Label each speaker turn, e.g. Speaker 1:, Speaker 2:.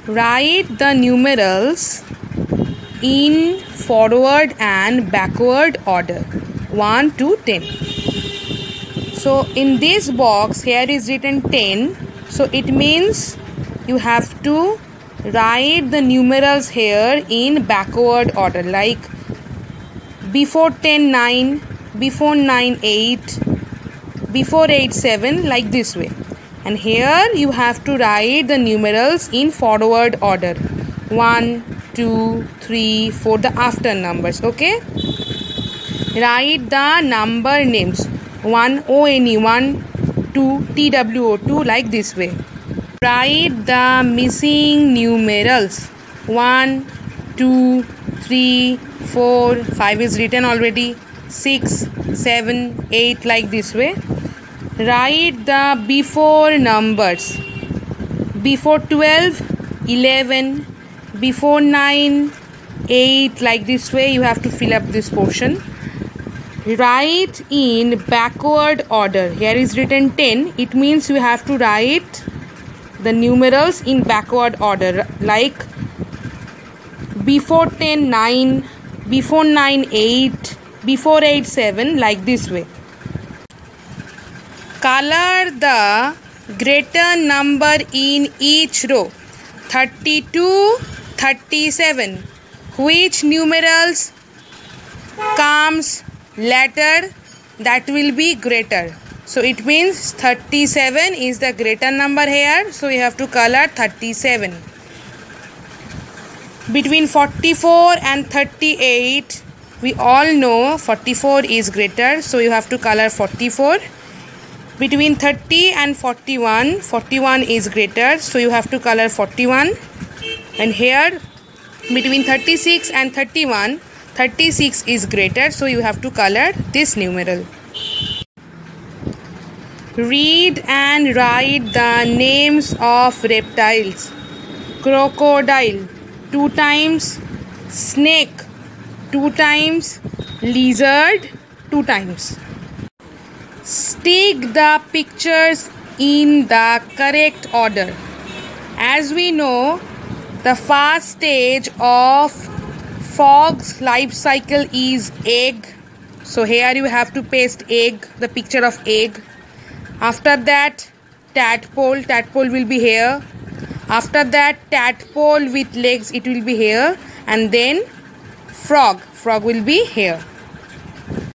Speaker 1: Write the numerals in forward and backward order 1 to 10. So in this box here is written 10. So it means you have to write the numerals here in backward order, like before 10 9, before 9 8, before 8 7, like this way. And here you have to write the numerals in forward order 1 2 3 4, the after numbers. Okay, write the number names 1 ONE 1, 2 TWO 2, like this way. Write the missing numerals 1 2 3 4, 5 is written already, 6 7 8, like this way. Write the before numbers before 12 11, before 9 8, like this way. You have to fill up this portion. Write in backward order. Here is written 10. It means you have to write the numerals in backward order, like before 10 9, before 9 8, before 8 7, like this way. Color the greater number in each row 32 37. Which numerals comes later, that will be greater. So it means 37 is the greater number here, so you have to color 37. Between 44 and 38, we all know 44 is greater, so you have to color 44. Between 30 and 41, 41 is greater, so you have to color 41. And here between 36 and 31, 36 is greater, so you have to color this numeral. Read and write the names of reptiles. Crocodile 2 times, snake 2 times, lizard 2 times. Stick the pictures in the correct order. As we know, the first stage of frog's life cycle is egg. So here you have to paste egg, the picture of egg. After that, tadpole, tadpole will be here. After that, tadpole with legs, it will be here. And then frog, frog will be here.